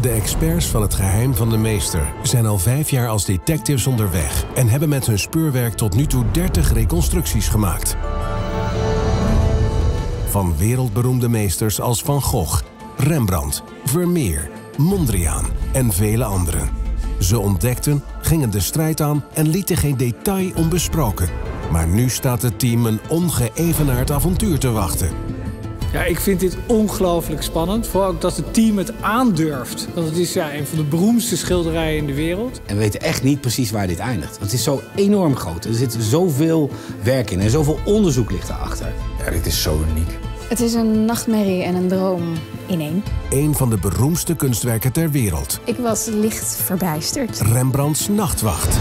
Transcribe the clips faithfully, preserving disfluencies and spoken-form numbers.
De experts van het geheim van de meester zijn al vijf jaar als detectives onderweg en hebben met hun speurwerk tot nu toe dertig reconstructies gemaakt. Van wereldberoemde meesters als Van Gogh, Rembrandt, Vermeer, Mondriaan en vele anderen. Ze ontdekten, gingen de strijd aan en lieten geen detail onbesproken. Maar nu staat het team een ongeëvenaard avontuur te wachten. Ja, ik vind dit ongelooflijk spannend. Vooral ook dat het team het aandurft. Want het is ja, een van de beroemdste schilderijen in de wereld. En we weten echt niet precies waar dit eindigt. Want het is zo enorm groot. Er zit zoveel werk in en zoveel onderzoek ligt daarachter. Ja, dit is zo uniek. Het is een nachtmerrie en een droom in één. Een van de beroemdste kunstwerken ter wereld. Ik was licht verbijsterd. Rembrandts Nachtwacht.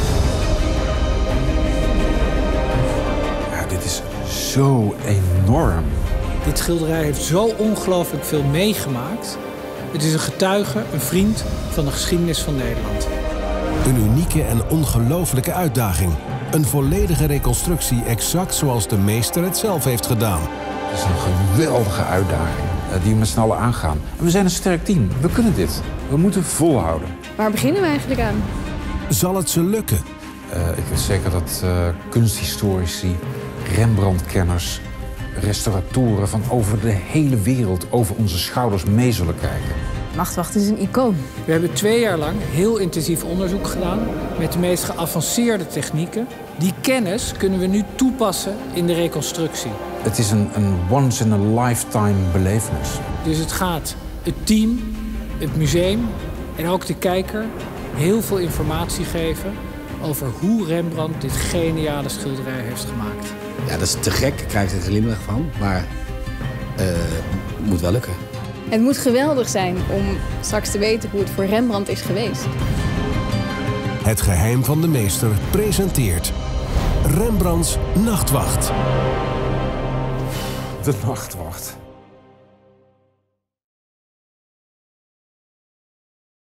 Ja, dit is zo enorm. Dit schilderij heeft zo ongelooflijk veel meegemaakt. Het is een getuige, een vriend van de geschiedenis van Nederland. Een unieke en ongelooflijke uitdaging. Een volledige reconstructie exact zoals de meester het zelf heeft gedaan. Het is een geweldige uitdaging uh, die we met z'n allen aangaan. En we zijn een sterk team. We kunnen dit. We moeten volhouden. Waar beginnen we eigenlijk aan? Zal het ze lukken? Uh, ik weet zeker dat uh, kunsthistorici, Rembrandt-kenners, restauratoren van over de hele wereld over onze schouders mee zullen kijken. Nachtwacht is een icoon. We hebben twee jaar lang heel intensief onderzoek gedaan met de meest geavanceerde technieken. Die kennis kunnen we nu toepassen in de reconstructie. Het is een, een once-in-a-lifetime belevenis. Dus het gaat het team, het museum en ook de kijker heel veel informatie geven over hoe Rembrandt dit geniale schilderij heeft gemaakt. Ja, dat is te gek. Ik krijg er een glimlach van. Maar uh, moet wel lukken. Het moet geweldig zijn om straks te weten hoe het voor Rembrandt is geweest. Het geheim van de meester presenteert Rembrandts Nachtwacht. De Nachtwacht.